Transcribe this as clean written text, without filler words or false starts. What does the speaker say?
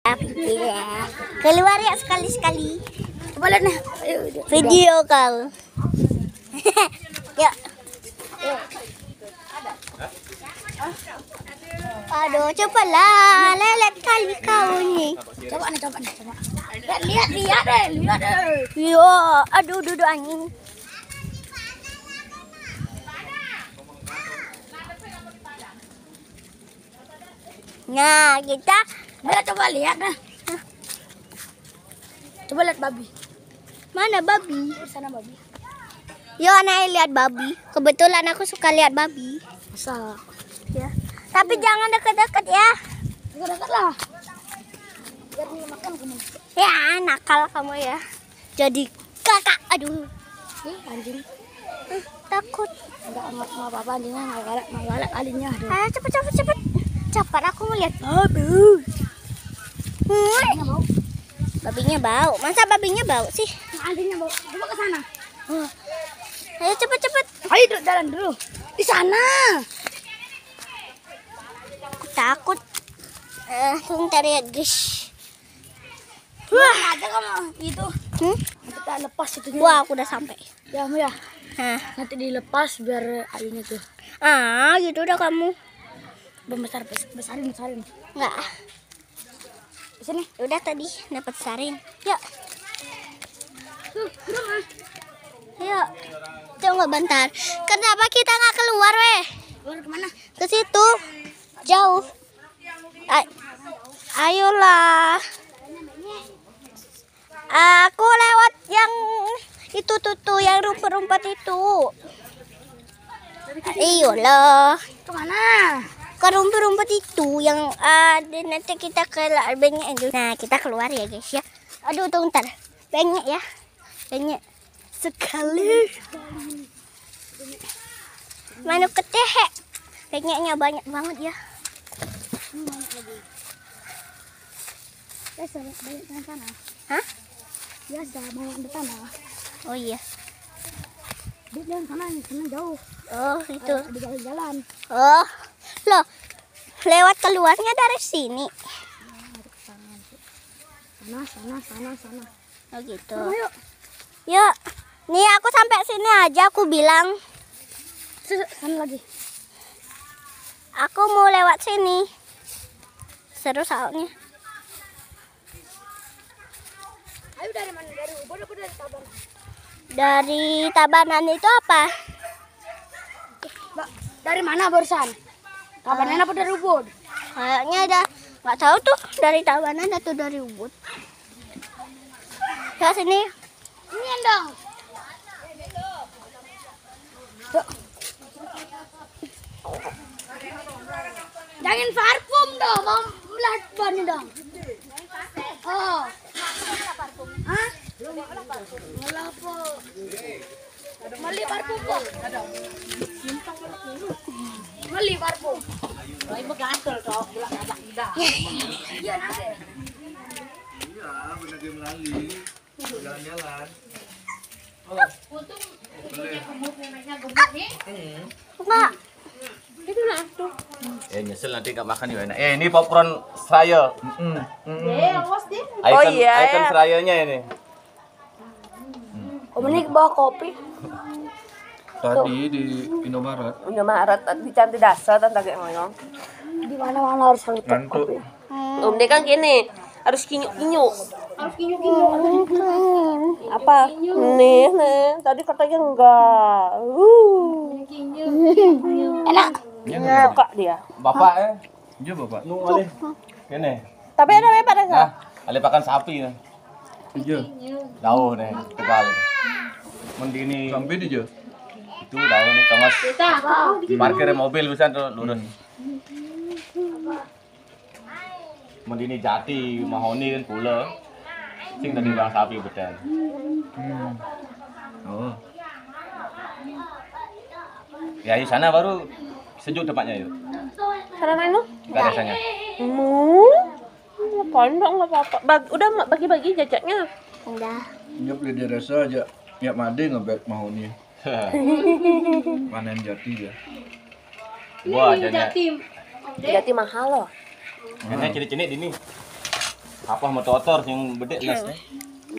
Ya. Keluar ya sekali-sekali. Coba lihat nih. Video kau. Ya. Aduh, cobalah. Lelet kali kau nih. Coba nih. Lihat deh. Yo, aduh, duduk angin. Nah, kita Coba lihat dah. Coba lihat babi. mana babi? Di sana babi. Yo, anak lihat babi. Kebetulan aku suka lihat babi. Masa? Ya. Tapi jangan dekat-dekat ya. Dekat lah. Biar dia makan kamu. Ya, nakal kamu ya. Jadi kakak. Aduh, Anjing. takut. Enggak apa-apa anjingnya enggak galak alinya. Ayo cepet. Cepat aku mau lihat babi. Anjingnya bau. Babinya bau. Masa babinya bau sih? Anjingnya bau. Coba ke sana. Ayo cepet. Ayo jalan dulu. Di sana. Aku takut. Sebentar ya guys. Wah, ada kamu itu. Kita lepas itu. Wah, aku udah sampai. Ya. Hah. Nanti dilepas biar ayunya tuh. Gitu udah kamu. Besarin. Enggak. Di sini. Udah tadi dapat sarin. Yuk. Yuk. Tunggu bentar. Kenapa kita nggak keluar, weh? Keluar kemana? Ke situ. Jauh. Ayolah. Aku lewat yang itu tuh yang rumput-rumput itu. Iyalah. Kemana? Ke rumput-rumput itu yang ada nanti kita ke banyak itu. Nah, kita keluar ya guys ya. Aduh, tunggu ntar. Banyak ya. Banyak sekali. Mana ketehe. Banyaknya banyak banget ya. Biasa banyak di sana. Hah? Biasa banyak di sana. Oh iya. Di jalan sana jauh. Oh, itu. Di jalan. Oh. Loh. Lewat keluarnya dari sini. Sana. Oh gitu. Yuk. Yuk. Nih aku sampai sini aja aku bilang. Sana lagi. Aku mau lewat sini. Seru soalnya. Ayo dari mana? Dari Ubud apa dari Tabanan? Dari Tabanan itu apa? Dari mana barusan? Tabanan apa dari Ubud? Kayaknya ada, nggak tahu tuh dari Tabanan atau dari Ubud. Ya sini. Ini dong. Tuh. Jangan parfum dong, mau belat ban dong. Oh. Hah? Malah apa? Mali parfum kok. Mali parfum. Ini begatel dong, bulan ada udah. Iya nanti. Iya, benar dia melalui jalan-jalan. Untung punya gemuk namanya gemuk nih. Enggak. Itu lah tuh. Nyesel nanti nggak makan juga enak. Ini popcorn Seraya. Awas deh. Icon Serayanya ini. Om ini bawa kopi. Tadi di Indomaret. Indomaret di Cantik Dasar tante kayak ngoyong. Di mana-mana harus selalu Ngantuk. kopi. Dia kan gini, harus kinyuk-kinyuk. Harus kinyu-kinyu. Apa? Nih, tadi katanya enggak. Enak. Suka dia. Bapak Iya bapak. nu alih. Kene. Tapi ada apa pada Nah, alih pakan sapi nih. Iya. Jauh nih, Tegal. Mendini Sampai di Jo. itu jauh nih, Thomas. Parkir mobil bisa tuh lurus. Mendini Jati, Mahoni kan pula. Sing tadi bang sapi betul. Oh. Ya di sana baru sejuk tempatnya yuk. Sana main lu? Gak rasanya. Ngapain dong, nggak apa-apa. Udah bagi-bagi jajaknya. Udah. Iya beli di rasa aja. Ya made ngebet mahoni. Panen jati ya. Wah, jadinya Jati mahal loh. Kayaknya cilik-cilik ini. Apa motor sing bedek las.